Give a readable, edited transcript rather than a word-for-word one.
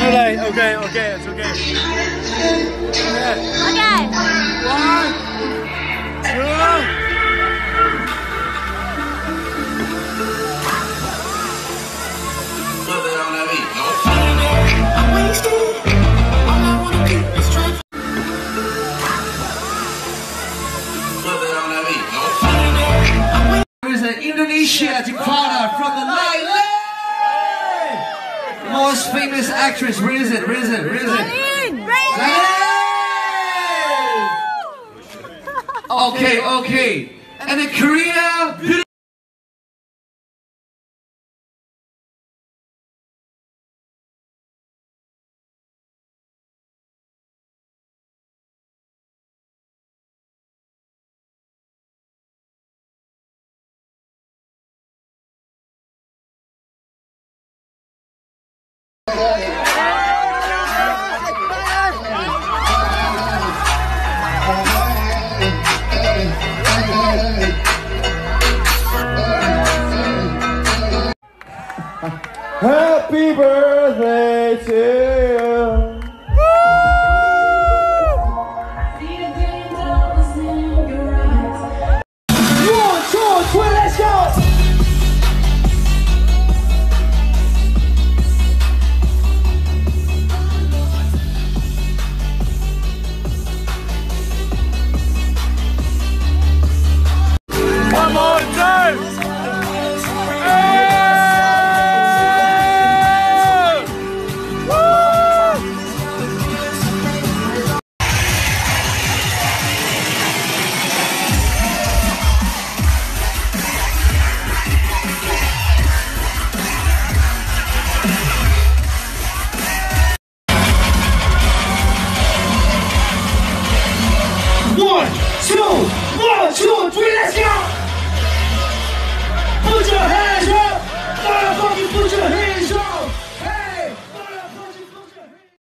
too late. Okay, okay, it's okay. Okay. 1, 2. There's an Indonesia Jakarta from the most famous actress. Where is it? Where is it? Where is it? Okay, okay. And the Korea.